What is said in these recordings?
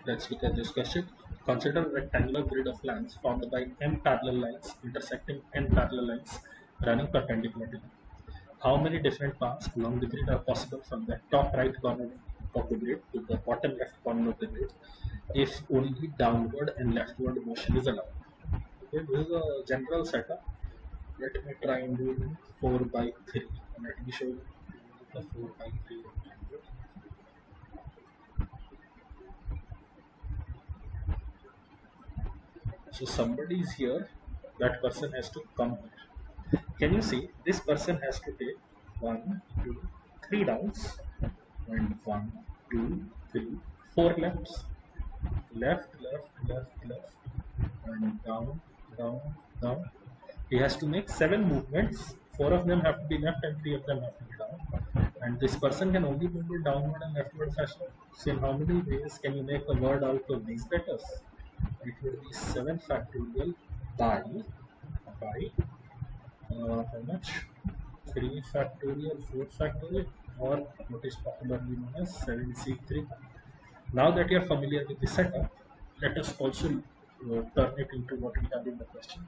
Let's look at this question. Consider a rectangular grid of lines formed by m parallel lines intersecting n parallel lines running perpendicularly. How many different paths along the grid are possible from the top right corner of the grid to the bottom left corner of the grid if only downward and leftward motion is allowed? Okay, this is a general setup. Let me try and do it in 4 by 3. Let me show you the 4 by 3 rectangle. So somebody is here, that person has to come here. Can you see this person has to take one, two, three downs, and one, two, three, four lefts, left, left, left, left, and down, down, down. He has to make 7 movements. 4 of them have to be left and 3 of them have to be down. And this person can only move it downward and leftward fashion. So in how many ways can you make a word out of these letters? It would be 7 factorial by how much? 3 factorial, 4 factorial, or what is popularly known as 7c3. Now that you are familiar with the setup, let us also turn it into what we have in the question.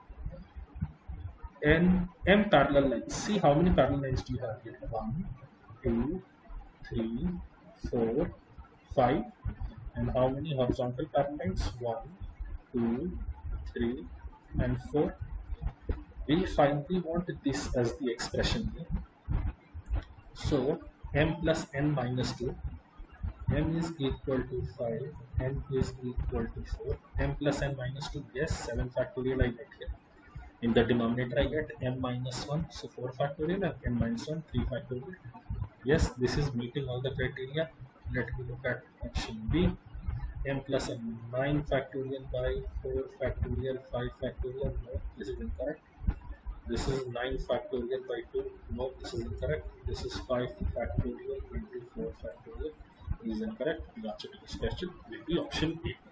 M parallel lines. See how many parallel lines do you have here? 1, 2, 3, 4, 5. And how many horizontal parallel lines? 1, 2, 3, and 4. We finally want this as the expression here. So m plus n minus 2, m is equal to 5, n is equal to 4, m plus n minus 2, yes, 7 factorial I get here. In the denominator I get m minus 1, so 4 factorial, and n minus 1, 3 factorial. Yes, this is meeting all the criteria. Let me look at option B. M plus n, 9 factorial by 4 factorial, 5 factorial, no, this is incorrect. This is 9 factorial by 2. No, this is incorrect. This is 5 factorial into 4 factorial. This is incorrect. The answer to this question will be option A.